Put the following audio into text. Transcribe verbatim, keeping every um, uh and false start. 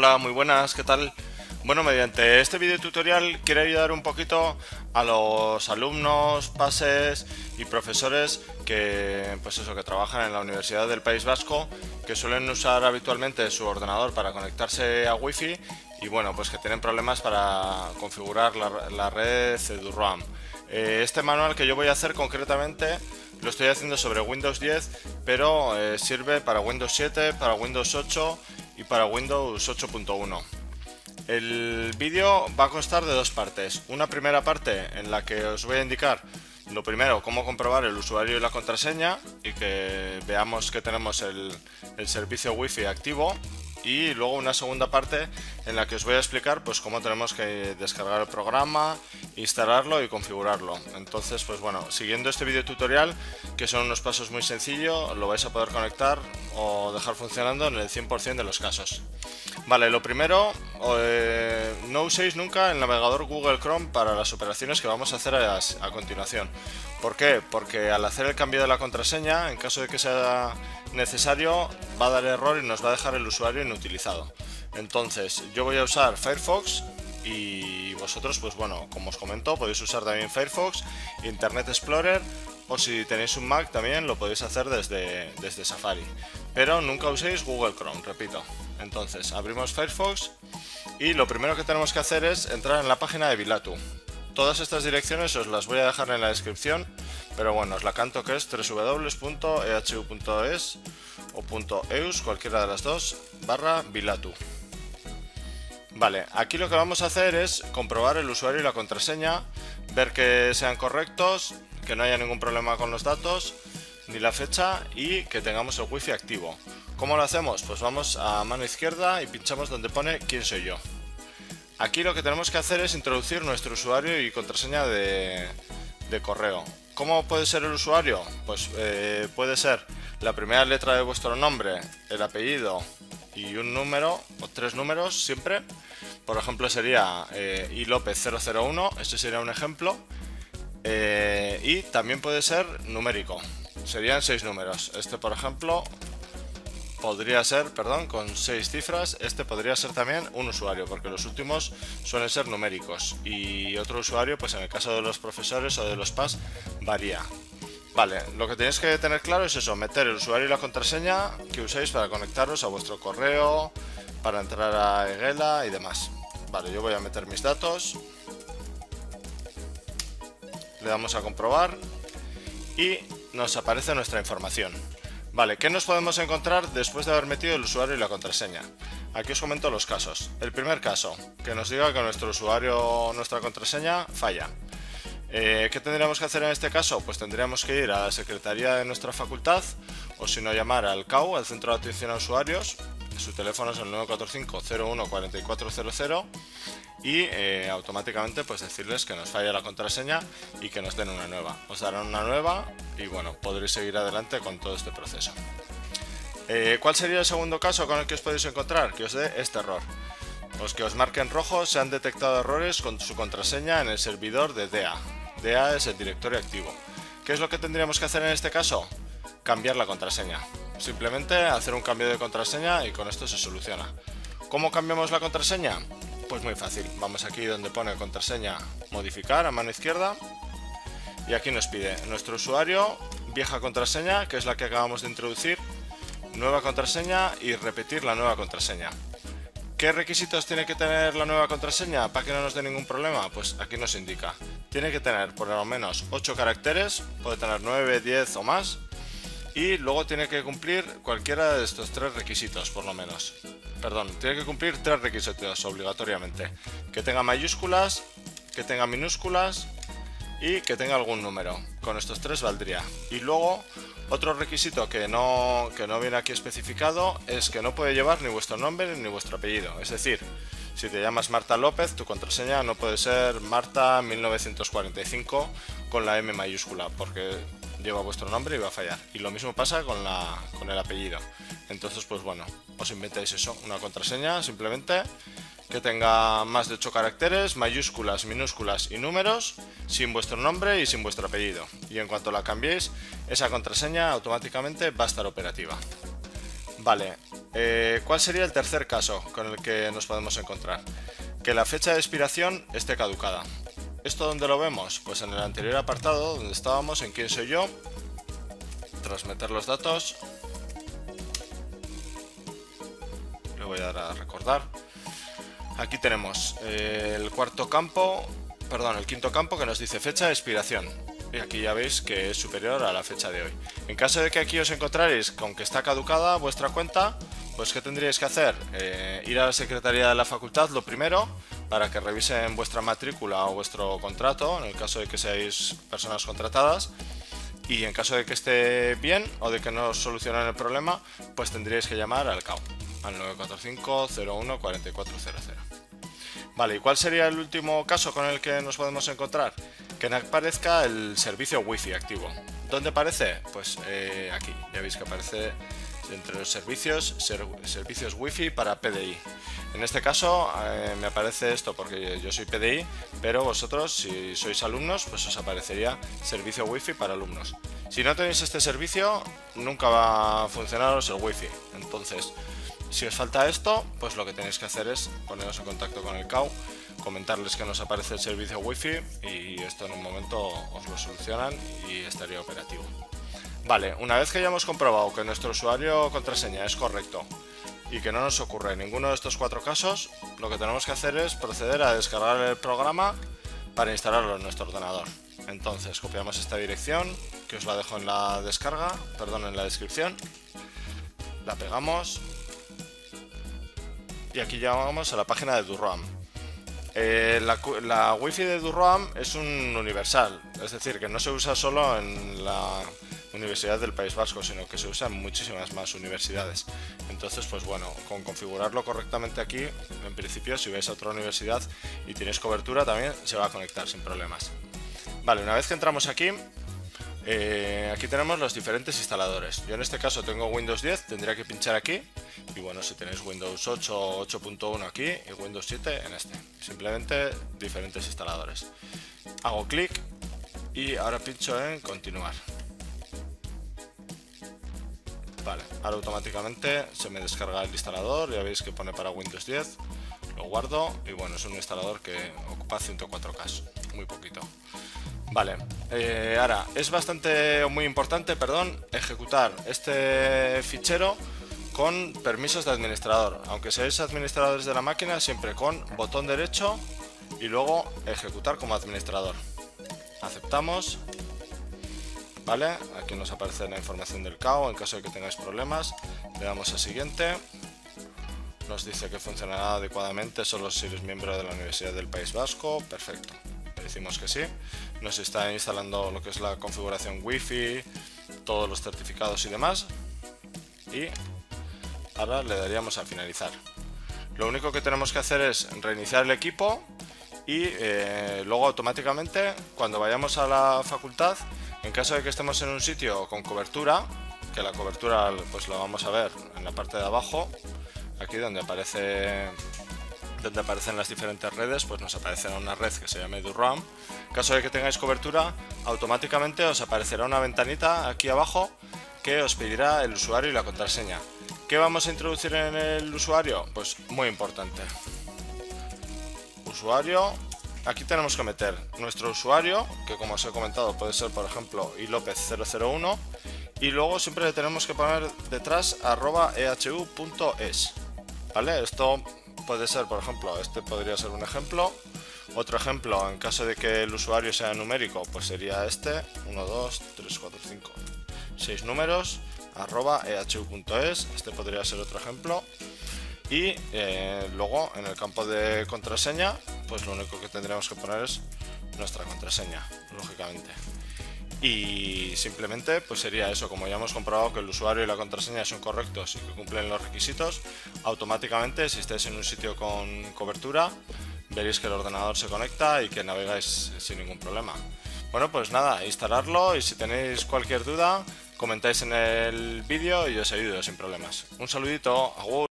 Hola, muy buenas, ¿qué tal? Bueno, mediante este video tutorial quiero ayudar un poquito a los alumnos, pases y profesores que, pues eso, que trabajan en la Universidad del País Vasco, que suelen usar habitualmente su ordenador para conectarse a Wi-Fi y bueno, pues que tienen problemas para configurar la, la red EduRAM. Eh, este manual que yo voy a hacer concretamente lo estoy haciendo sobre Windows diez, pero eh, sirve para Windows siete, para Windows ocho y para Windows ocho punto uno. El vídeo va a constar de dos partes. Una primera parte en la que os voy a indicar lo primero, cómo comprobar el usuario y la contraseña y que veamos que tenemos el, el servicio Wi-Fi activo. Y luego una segunda parte en la que os voy a explicar pues cómo tenemos que descargar el programa, instalarlo y configurarlo. Entonces, pues bueno, siguiendo este vídeo tutorial, que son unos pasos muy sencillos, lo vais a poder conectar o dejar funcionando en el cien por cien de los casos. Vale, lo primero, eh, no uséis nunca el navegador Google Chrome para las operaciones que vamos a hacer a, a continuación. ¿Por qué? Porque al hacer el cambio de la contraseña, en caso de que sea necesario, va a dar error y nos va a dejar el usuario inutilizado. Entonces, yo voy a usar Firefox y vosotros, pues bueno, como os comento, podéis usar también Firefox, Internet Explorer, o si tenéis un Mac también lo podéis hacer desde, desde Safari. Pero nunca uséis Google Chrome, repito. Entonces, abrimos Firefox y lo primero que tenemos que hacer es entrar en la página de Bilatu. Todas estas direcciones os las voy a dejar en la descripción, pero bueno, os la canto, que es doble u doble u doble u punto e h u punto es o .eus, cualquiera de las dos, barra Bilatu. Vale, aquí lo que vamos a hacer es comprobar el usuario y la contraseña, ver que sean correctos, que no haya ningún problema con los datos, ni la fecha y que tengamos el Wi-Fi activo. ¿Cómo lo hacemos? Pues vamos a mano izquierda y pinchamos donde pone quién soy yo. Aquí lo que tenemos que hacer es introducir nuestro usuario y contraseña de, de correo. ¿Cómo puede ser el usuario? Pues eh, puede ser la primera letra de vuestro nombre, el apellido y un número o tres números siempre. Por ejemplo sería eh, ilopez cero cero uno, este sería un ejemplo. Eh, y también puede ser numérico, serían seis números. Este, por ejemplo, podría ser, perdón, con seis cifras. Este podría ser también un usuario, porque los últimos suelen ser numéricos. Y otro usuario, pues en el caso de los profesores o de los P A S, varía. Vale, lo que tenéis que tener claro es eso, meter el usuario y la contraseña que uséis para conectaros a vuestro correo, para entrar a Egela y demás. Vale, yo voy a meter mis datos. Le damos a comprobar y nos aparece nuestra información. Vale, ¿qué nos podemos encontrar después de haber metido el usuario y la contraseña? Aquí os comento los casos. El primer caso, que nos diga que nuestro usuario o nuestra contraseña falla. Eh, ¿Qué tendríamos que hacer en este caso? Pues tendríamos que ir a la secretaría de nuestra facultad o si no llamar al C A U, al Centro de Atención a Usuarios. Su teléfono es el nueve cuatro cinco cero uno cuatro cuatro cero cero y eh, automáticamente pues decirles que nos falla la contraseña y que nos den una nueva. Os darán una nueva y bueno, podréis seguir adelante con todo este proceso. Eh, ¿Cuál sería el segundo caso con el que os podéis encontrar? Que os dé este error. Pues que os marque en rojo, se han detectado errores con su contraseña en el servidor de D E A. D E A es el directorio activo. ¿Qué es lo que tendríamos que hacer en este caso? Cambiar la contraseña. Simplemente hacer un cambio de contraseña y con esto se soluciona. ¿Cómo cambiamos la contraseña? Pues muy fácil. Vamos aquí donde pone contraseña, modificar a mano izquierda y aquí nos pide nuestro usuario, vieja contraseña, que es la que acabamos de introducir, nueva contraseña y repetir la nueva contraseña. ¿Qué requisitos tiene que tener la nueva contraseña para que no nos dé ningún problema? Pues aquí nos indica. Tiene que tener por lo menos ocho caracteres, puede tener nueve, diez o más. Y luego tiene que cumplir cualquiera de estos tres requisitos, por lo menos. Perdón, tiene que cumplir tres requisitos obligatoriamente. Que tenga mayúsculas, que tenga minúsculas y que tenga algún número. Con estos tres valdría. Y luego, otro requisito que no, que no viene aquí especificado es que no puede llevar ni vuestro nombre ni vuestro apellido. Es decir, si te llamas Marta López, tu contraseña no puede ser Marta mil novecientos cuarenta y cinco con la M mayúscula, porque lleva vuestro nombre y va a fallar. Y lo mismo pasa con, la, con el apellido. Entonces, pues bueno, os inventáis eso, una contraseña simplemente que tenga más de ocho caracteres, mayúsculas, minúsculas y números, sin vuestro nombre y sin vuestro apellido. Y en cuanto la cambiéis, esa contraseña automáticamente va a estar operativa. Vale, eh, ¿cuál sería el tercer caso con el que nos podemos encontrar? Que la fecha de expiración esté caducada. ¿Esto dónde lo vemos? Pues en el anterior apartado donde estábamos en quién soy yo, tras meter los datos, le voy a dar a recordar. Aquí tenemos eh, el cuarto campo, perdón, el quinto campo que nos dice fecha de expiración. Y aquí ya veis que es superior a la fecha de hoy. En caso de que aquí os encontráis con que está caducada vuestra cuenta, pues ¿qué tendríais que hacer? Eh, ir a la Secretaría de la Facultad lo primero, para que revisen vuestra matrícula o vuestro contrato, en el caso de que seáis personas contratadas. Y en caso de que esté bien o de que no os solucionen el problema, pues tendríais que llamar al C A U, al nueve cuatro cinco, cero uno, cuatro cuatro cero cero. Vale, ¿y cuál sería el último caso con el que nos podemos encontrar? Que no aparezca el servicio Wi-Fi activo. ¿Dónde aparece? Pues eh, aquí, ya veis que aparece entre los servicios, ser, servicios Wi-Fi para P D I. En este caso eh, me aparece esto porque yo soy P D I, pero vosotros, si sois alumnos, pues os aparecería servicio Wi-Fi para alumnos. Si no tenéis este servicio, nunca va a funcionaros el Wi-Fi. Entonces, si os falta esto, pues lo que tenéis que hacer es poneros en contacto con el C A U, comentarles que nos aparece el servicio Wi-Fi y esto en un momento os lo solucionan y estaría operativo. Vale, una vez que hayamos comprobado que nuestro usuario o contraseña es correcto y que no nos ocurre ninguno de estos cuatro casos, lo que tenemos que hacer es proceder a descargar el programa para instalarlo en nuestro ordenador. Entonces copiamos esta dirección, que os la dejo en la descarga, perdón, en la descripción, la pegamos y aquí ya vamos a la página de DurRoam. Eh, la, la Wi-Fi de DurRoam es un universal, es decir, que no se usa solo en la Universidad del País Vasco, sino que se usa en muchísimas más universidades. Entonces, pues bueno, con configurarlo correctamente aquí, en principio, si vais a otra universidad y tienes cobertura, también se va a conectar sin problemas. Vale, una vez que entramos aquí, eh, aquí tenemos los diferentes instaladores. Yo en este caso tengo Windows diez, tendría que pinchar aquí. Y bueno, si tenéis Windows ocho o ocho punto uno aquí y Windows siete en este. Simplemente diferentes instaladores. Hago clic y ahora pincho en continuar. Vale, ahora automáticamente se me descarga el instalador, ya veis que pone para Windows diez, lo guardo y bueno, es un instalador que ocupa ciento cuatro K, muy poquito. Vale, eh, ahora es bastante, muy importante, perdón, ejecutar este fichero con permisos de administrador, aunque seáis administradores de la máquina, siempre con botón derecho y luego ejecutar como administrador. Aceptamos. Vale, aquí nos aparece la información del C A U, en caso de que tengáis problemas, le damos a siguiente, nos dice que funcionará adecuadamente solo si eres miembro de la Universidad del País Vasco, perfecto, le decimos que sí, nos está instalando lo que es la configuración Wi-Fi, todos los certificados y demás, y ahora le daríamos a finalizar. Lo único que tenemos que hacer es reiniciar el equipo y eh, luego automáticamente cuando vayamos a la facultad, en caso de que estemos en un sitio con cobertura, que la cobertura pues la vamos a ver en la parte de abajo, aquí donde aparece donde aparecen las diferentes redes, pues nos aparecerá una red que se llama DurRoam. En caso de que tengáis cobertura, automáticamente os aparecerá una ventanita aquí abajo que os pedirá el usuario y la contraseña. ¿Qué vamos a introducir en el usuario? Pues muy importante. Usuario. Aquí tenemos que meter nuestro usuario, que como os he comentado puede ser por ejemplo ilopez cero cero uno, y luego siempre le tenemos que poner detrás arroba ehu punto es. ¿Vale? Esto puede ser, por ejemplo, este podría ser un ejemplo. Otro ejemplo, en caso de que el usuario sea numérico, pues sería este, uno, dos, tres, cuatro, cinco, seis números, arroba ehu punto es, este podría ser otro ejemplo. Y eh, luego en el campo de contraseña, pues lo único que tendremos que poner es nuestra contraseña, lógicamente. Y simplemente pues sería eso, como ya hemos comprobado que el usuario y la contraseña son correctos y que cumplen los requisitos, automáticamente si estáis en un sitio con cobertura, veréis que el ordenador se conecta y que navegáis sin ningún problema. Bueno, pues nada, instalarlo y si tenéis cualquier duda, comentáis en el vídeo y os ayudo sin problemas. Un saludito, agur.